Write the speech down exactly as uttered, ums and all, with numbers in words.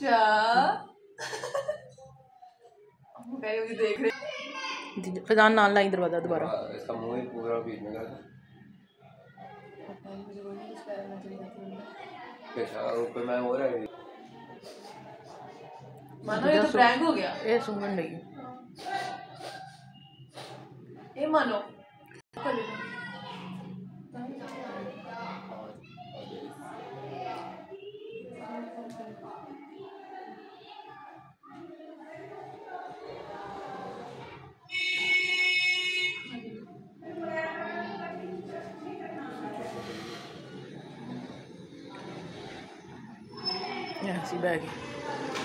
क्या देख रहे फैजान नाल लाई दरवाजा दोबारा। इसका मुंह ही पूरा बीच में कर ऊपर मैं हो रहा है। मानो ये तो प्रैंक हो गया। ये सुंगन लगी ये मानो ऐसी बैग